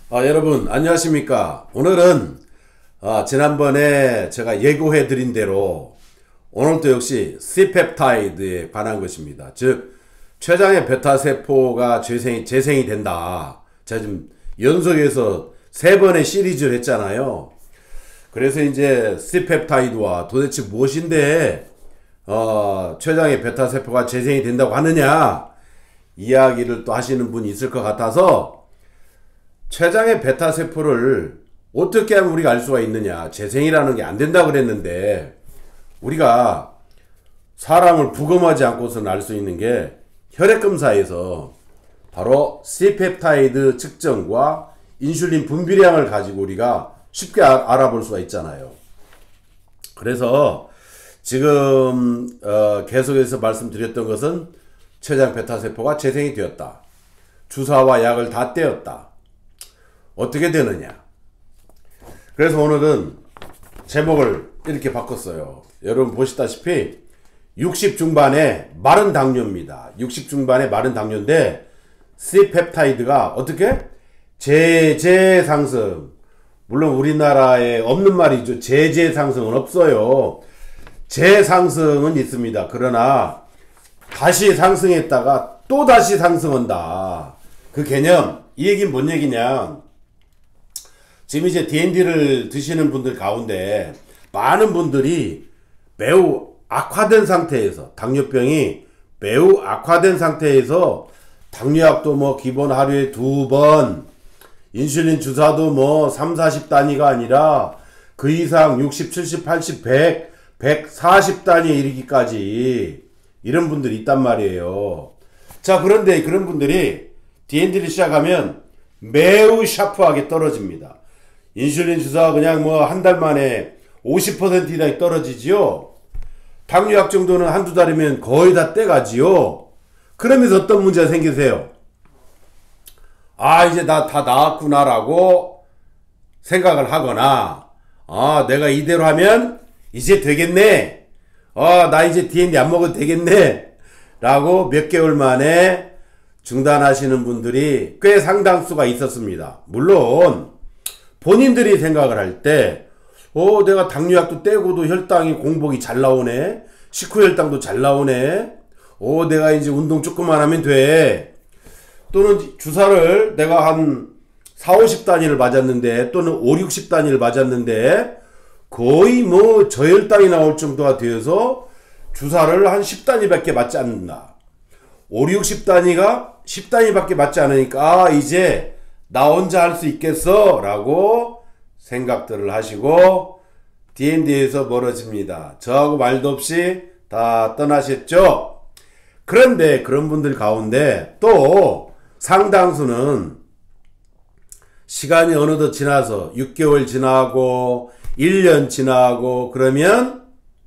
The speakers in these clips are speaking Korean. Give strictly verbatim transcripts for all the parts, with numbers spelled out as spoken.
아, 여러분 안녕하십니까. 오늘은 아, 지난번에 제가 예고해 드린 대로 오늘도 역시 C펩타이드에 관한 것입니다. 즉 췌장의 베타세포가 재생이, 재생이 된다. 제가 지금 연속해서 세 번의 시리즈를 했잖아요. 그래서 이제 C펩타이드와 도대체 무엇인데 어, 췌장의 베타세포가 재생이 된다고 하느냐 이야기를 또 하시는 분이 있을 것 같아서 췌장의 베타세포를 어떻게 하면 우리가 알 수가 있느냐, 재생이라는 게 안 된다고 그랬는데 우리가 사람을 부검하지 않고서는 알 수 있는 게 혈액검사에서 바로 C펩타이드 측정과 인슐린 분비량을 가지고 우리가 쉽게 아, 알아볼 수가 있잖아요. 그래서 지금 어, 계속해서 말씀드렸던 것은 췌장 베타세포가 재생이 되었다. 주사와 약을 다 떼었다. 어떻게 되느냐. 그래서 오늘은 제목을 이렇게 바꿨어요. 여러분 보시다시피 육십 중반의 마른 당뇨입니다. 육십 중반의 마른 당뇨인데 C펩타이드가 어떻게? 제제 상승. 물론 우리나라에 없는 말이죠. 제제 상승은 없어요. 재상승은 있습니다. 그러나 다시 상승했다가 또 다시 상승한다. 그 개념. 이 얘기는 뭔 얘기냐. 지금 이제 디엔디를 드시는 분들 가운데 많은 분들이 매우 악화된 상태에서, 당뇨병이 매우 악화된 상태에서 당뇨약도 뭐 기본 하루에 두 번, 인슐린 주사도 뭐 삼, 사십 단위가 아니라 그 이상 육십, 칠십, 팔십, 백, 백사십 단위에 이르기까지 이런 분들이 있단 말이에요. 자, 그런데 그런 분들이 디엔디를 시작하면 매우 샤프하게 떨어집니다. 인슐린 주사 그냥 뭐 한 달 만에 오십 퍼센트 이상이 떨어지지요. 당뇨약 정도는 한두 달이면 거의 다 떼가지요. 그러면서 어떤 문제가 생기세요? 아, 이제 나 다 나았구나라고 생각을 하거나, 아, 내가 이대로 하면 이제 되겠네. 아, 나 이제 디엔디 안 먹어도 되겠네. 라고 몇 개월 만에 중단하시는 분들이 꽤 상당수가 있었습니다. 물론 본인들이 생각을 할 때, 어, 내가 당뇨약도 떼고도 혈당이 공복이 잘 나오네. 식후 혈당도 잘 나오네. 어, 내가 이제 운동 조금만 하면 돼. 또는 주사를 내가 한 사, 오십 단위를 맞았는데, 또는 오, 육십 단위를 맞았는데, 거의 뭐 저혈당이 나올 정도가 되어서 주사를 한 십 단위밖에 맞지 않는다. 오, 육십 단위가 십 단위밖에 맞지 않으니까, 아, 이제 나 혼자 할 수 있겠어 라고 생각들을 하시고 디엔디에서 멀어집니다. 저하고 말도 없이 다 떠나셨죠. 그런데 그런 분들 가운데 또 상당수는 시간이 어느덧 지나서 육 개월 지나고 일 년 지나고 그러면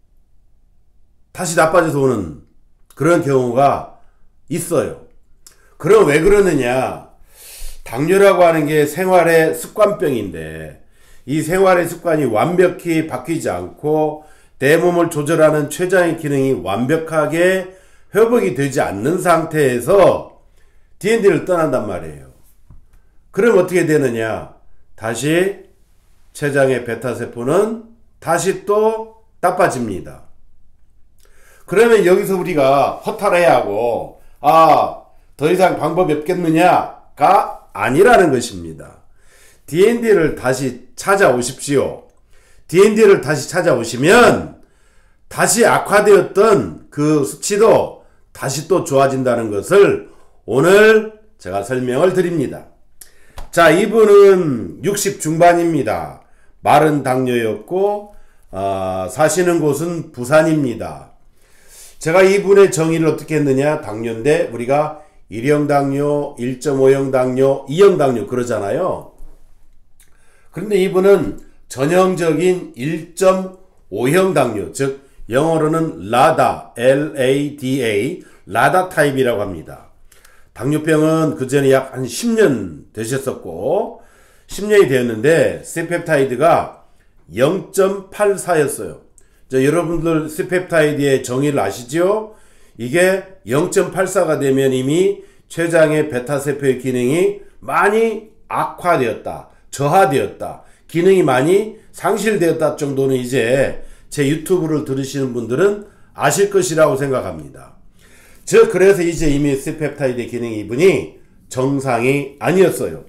다시 나빠져서 오는 그런 경우가 있어요. 그럼 왜 그러느냐. 당뇨라고 하는 게 생활의 습관병인데 이 생활의 습관이 완벽히 바뀌지 않고 내 몸을 조절하는 췌장의 기능이 완벽하게 회복이 되지 않는 상태에서 디엔디를 떠난단 말이에요. 그럼 어떻게 되느냐. 다시 췌장의 베타세포는 다시 또 나빠집니다. 그러면 여기서 우리가 허탈해야 하고 아, 더 이상 방법이 없겠느냐가 아니라는 것입니다. 디엔디를 다시 찾아오십시오. 디엔디를 다시 찾아오시면 다시 악화되었던 그 수치도 다시 또 좋아진다는 것을 오늘 제가 설명을 드립니다. 자, 이분은 육십 중반입니다. 마른 당뇨였고 어, 사시는 곳은 부산입니다. 제가 이분의 정의를 어떻게 했느냐. 당뇨인데 우리가 일형 당뇨, 일 점 오형 당뇨, 이형 당뇨 그러잖아요. 그런데 이분은 전형적인 일 점 오형 당뇨, 즉 영어로는 라다, 엘 에이 디 에이, 라다 타입이라고 합니다. 당뇨병은 그 전에 약 한 십 년 되셨었고 십 년이 되었는데 C펩타이드가 영 점 팔사였어요. 자, 여러분들 C펩타이드의 정의를 아시죠? 이게 영 점 팔사가 되면 이미 췌장의 베타세포의 기능이 많이 악화되었다, 저하되었다, 기능이 많이 상실되었다 정도는 이제 제 유튜브를 들으시는 분들은 아실 것이라고 생각합니다. 즉 그래서 이제 이미 C펩타이드의 기능이 이분이 정상이 아니었어요.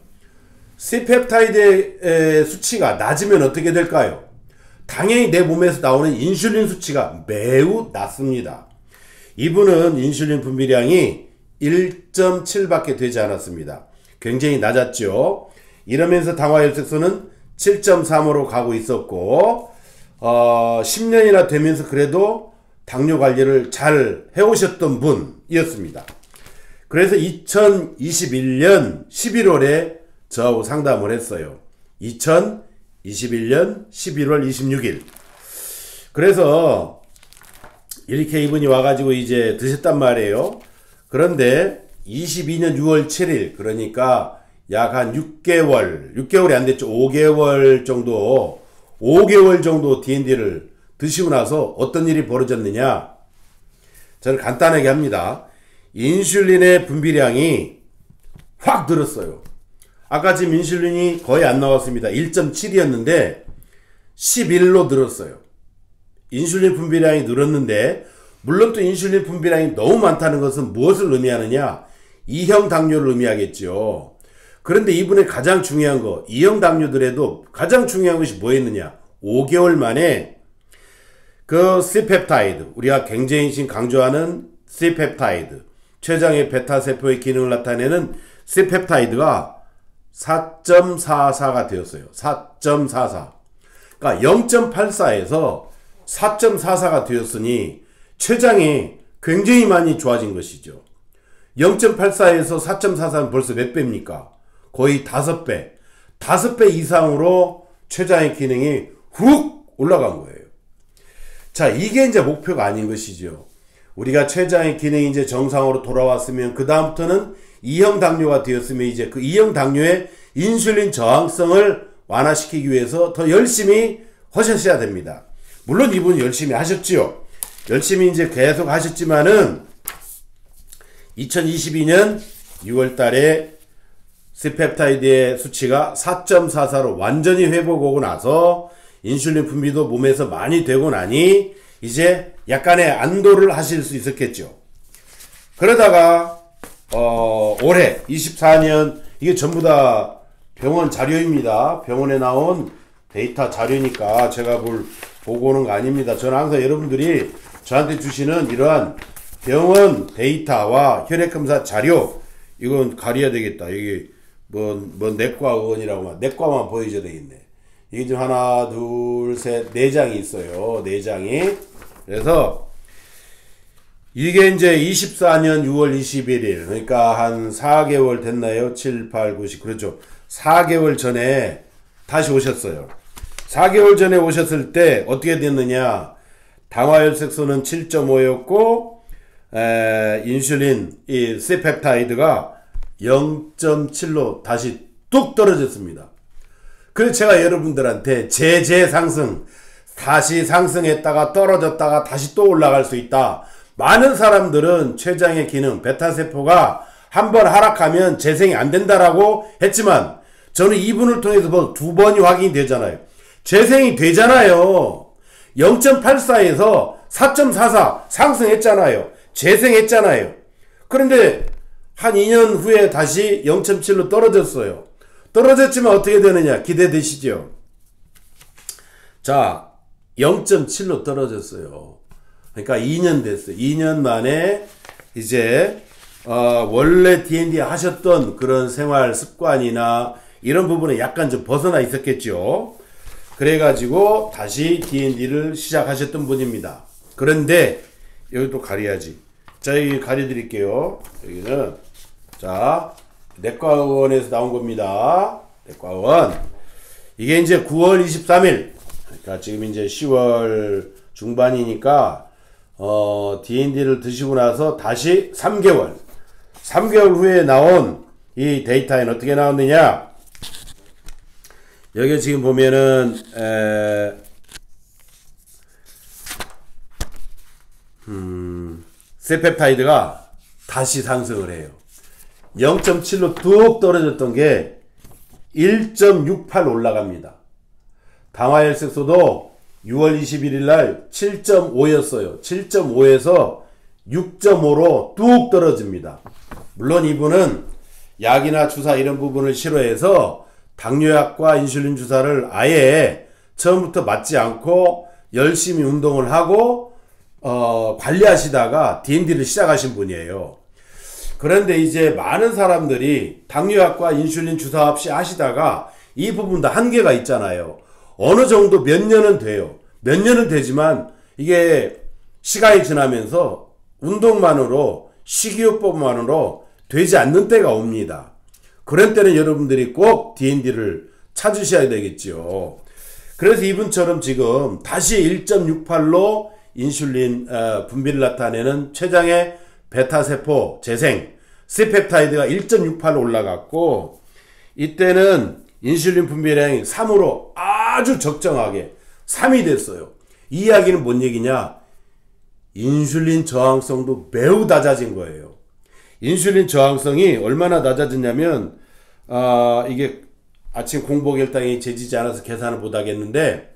C펩타이드의 수치가 낮으면 어떻게 될까요? 당연히 내 몸에서 나오는 인슐린 수치가 매우 낮습니다. 이분은 인슐린 분비량이 일 점 칠 밖에 되지 않았습니다. 굉장히 낮았죠. 이러면서 당화혈색소는 칠 점 삼으로 가고 있었고 어, 십 년이나 되면서 그래도 당뇨 관리를 잘 해오셨던 분이었습니다. 그래서 이천이십일 년 십일월에 저하고 상담을 했어요. 이천이십일 년 십일월 이십육일. 그래서 이렇게 이분이 와가지고 이제 드셨단 말이에요. 그런데 이십이 년 유월 칠일, 그러니까 약 한 육 개월, 육 개월이 안 됐죠. 오 개월 정도, 오 개월 정도 디엔디를 드시고 나서 어떤 일이 벌어졌느냐. 저는 간단하게 합니다. 인슐린의 분비량이 확 늘었어요. 아까 지금 인슐린이 거의 안 나왔습니다. 일 점 칠이었는데 십일로 늘었어요. 인슐린 분비량이 늘었는데, 물론 또 인슐린 분비량이 너무 많다는 것은 무엇을 의미하느냐? 이형 당뇨를 의미하겠죠. 그런데 이분의 가장 중요한 거, 이형 당뇨들에도 가장 중요한 것이 뭐였느냐? 오 개월 만에 그 C펩타이드, 우리가 굉장히 지금 강조하는 C펩타이드, 췌장의 베타세포의 기능을 나타내는 C펩타이드가 사 점 사사가 되었어요. 사 점 사사. 그러니까 영 점 팔사에서 사 점 사사가 되었으니 췌장이 굉장히 많이 좋아진 것이죠. 영 점 팔사에서 사 점 사사는 벌써 몇 배입니까? 거의 다섯 배. 다섯 배 이상으로 췌장의 기능이 훅 올라간 거예요. 자, 이게 이제 목표가 아닌 것이죠. 우리가 췌장의 기능이 이제 정상으로 돌아왔으면 그 다음부터는 이형 당뇨가 되었으면 이제 그 이형 당뇨의 인슐린 저항성을 완화시키기 위해서 더 열심히 하셨어야 됩니다. 물론 이분은 열심히 하셨지요. 열심히 이제 계속 하셨지만은 이천이십이 년 유월 달에 C펩타이드의 수치가 사 점 사사로 완전히 회복하고 나서 인슐린 분비도 몸에서 많이 되고 나니 이제 약간의 안도를 하실 수 있었겠죠. 그러다가 어, 올해 이십사 년, 이게 전부 다 병원 자료입니다. 병원에 나온 데이터 자료니까 제가 뭘 보고 오는 거 아닙니다. 저는 항상 여러분들이 저한테 주시는 이러한 병원 데이터와 혈액검사 자료, 이건 가려야 되겠다. 이게 뭐, 뭐 내과 의원이라고, 내과만 보여줘야 되겠네. 이게 지금 하나, 둘, 셋, 네 장이 있어요. 네 장이. 그래서 이게 이제 이십사 년 유월 이십일일, 그러니까 한 사 개월 됐나요? 칠, 팔, 구, 십. 그렇죠. 사 개월 전에 다시 오셨어요. 사 개월 전에 오셨을 때 어떻게 됐느냐? 당화혈색소는 칠 점 오였고 에, 인슐린, 이 C펩타이드가 영 점 칠로 다시 뚝 떨어졌습니다. 그래서 제가 여러분들한테 제재 상승, 다시 상승했다가 떨어졌다가 다시 또 올라갈 수 있다. 많은 사람들은 췌장의 기능, 베타세포가 한번 하락하면 재생이 안 된다라고 했지만 저는 이분을 통해서 뭐 두 번이 확인이 되잖아요. 재생이 되잖아요. 영 점 팔사에서 사 점 사사 상승했잖아요. 재생했잖아요. 그런데 한 이 년 후에 다시 영 점 칠로 떨어졌어요. 떨어졌지만 어떻게 되느냐 기대되시죠? 자, 영 점 칠로 떨어졌어요. 그러니까 이 년 됐어요. 이 년 만에 이제 어, 원래 디엔디 하셨던 그런 생활 습관이나 이런 부분에 약간 좀 벗어나 있었겠죠. 그래가지고 다시 디엔디를 시작하셨던 분입니다. 그런데 여기 또 가려야지. 자, 여기 가려드릴게요. 여기는 자, 내과의원에서 나온 겁니다. 내과의원. 이게 이제 구월 이십삼일. 그러니까 지금 이제 시월 중반이니까 어, 디엔디를 드시고 나서 다시 삼 개월. 삼 개월 후에 나온 이 데이터에는 어떻게 나왔느냐? 여기 지금 보면은 에, 음, C펩타이드가 다시 상승을 해요. 영 점 칠로 뚝 떨어졌던 게 일 점 육팔 올라갑니다. 당화혈색소도 유월 이십일일 날 칠 점 오였어요. 칠 점 오에서 육 점 오로 뚝 떨어집니다. 물론 이분은 약이나 주사 이런 부분을 싫어해서 당뇨약과 인슐린 주사를 아예 처음부터 맞지 않고 열심히 운동을 하고 어, 관리하시다가 디엔디를 시작하신 분이에요. 그런데 이제 많은 사람들이 당뇨약과 인슐린 주사 없이 하시다가 이 부분도 한계가 있잖아요. 어느 정도 몇 년은 돼요. 몇 년은 되지만 이게 시간이 지나면서 운동만으로 식이요법만으로 되지 않는 때가 옵니다. 그런 때는 여러분들이 꼭 디엔디를 찾으셔야 되겠죠. 그래서 이분처럼 지금 다시 일 점 육팔로 인슐린 어, 분비를 나타내는 췌장의 베타세포 재생 C펩타이드가 일 점 육팔로 올라갔고, 이때는 인슐린 분비량이 삼으로 아주 적정하게 삼이 됐어요. 이 이야기는 뭔 얘기냐? 인슐린 저항성도 매우 낮아진 거예요. 인슐린 저항성이 얼마나 낮아졌냐면 어, 이게 아침 공복혈당이 재지지 않아서 계산을 못하겠는데,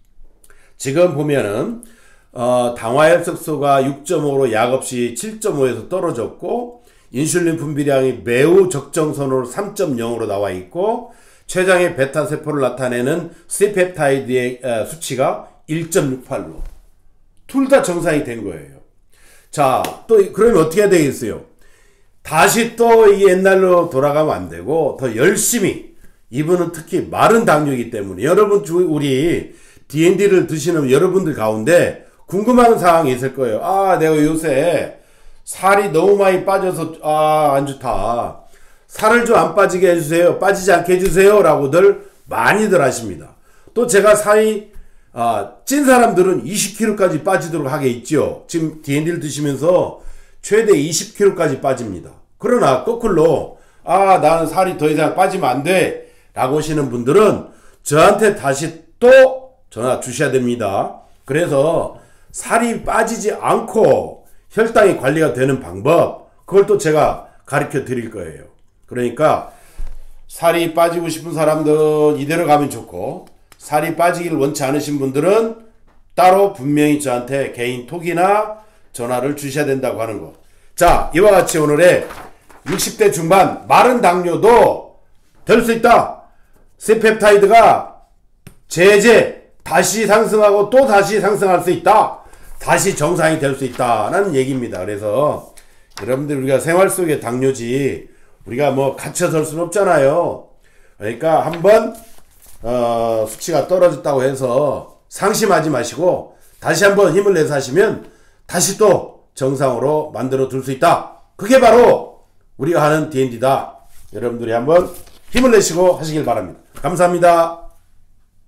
지금 보면은 어, 당화혈색소가 육 점 오로 약 없이 칠 점 오에서 떨어졌고, 인슐린 분비량이 매우 적정선으로 삼 점 영으로 나와 있고, 췌장의 베타세포를 나타내는 C펩타이드의 어, 수치가 일 점 육팔로 둘 다 정상이 된 거예요. 자, 또 그러면 어떻게 해야 되겠어요? 다시 또 이 옛날로 돌아가면 안 되고 더 열심히, 이분은 특히 마른 당뇨이기 때문에 여러분 우리 디엔디를 드시는 여러분들 가운데 궁금한 사항이 있을 거예요. 아, 내가 요새 살이 너무 많이 빠져서 아, 안 좋다. 살을 좀 안 빠지게 해주세요. 빠지지 않게 해주세요. 라고들 많이들 하십니다. 또 제가 살이 아, 찐 사람들은 이십 킬로그램까지 빠지도록 하게 있죠. 지금 디엔디를 드시면서 최대 이십 킬로그램까지 빠집니다. 그러나 거꾸로 아, 나는 살이 더 이상 빠지면 안 돼 라고 하시는 분들은 저한테 다시 또 전화 주셔야 됩니다. 그래서 살이 빠지지 않고 혈당이 관리가 되는 방법, 그걸 또 제가 가르쳐 드릴 거예요. 그러니까 살이 빠지고 싶은 사람들 이대로 가면 좋고, 살이 빠지기를 원치 않으신 분들은 따로 분명히 저한테 개인 톡이나 전화를 주셔야 된다고 하는 거. 자, 이와 같이 오늘의 육십 대 중반 마른 당뇨도 될 수 있다. C펩타이드가 제제 다시 상승하고 또 다시 상승할 수 있다. 다시 정상이 될 수 있다라는 얘기입니다. 그래서 여러분들 우리가 생활 속의 당뇨지 우리가 뭐 갇혀 설 수는 없잖아요. 그러니까 한번 어, 수치가 떨어졌다고 해서 상심하지 마시고 다시 한번 힘을 내서 하시면 다시 또 정상으로 만들어 둘 수 있다. 그게 바로 우리가 하는 디엔디다. 여러분들이 한번 힘을 내시고 하시길 바랍니다. 감사합니다.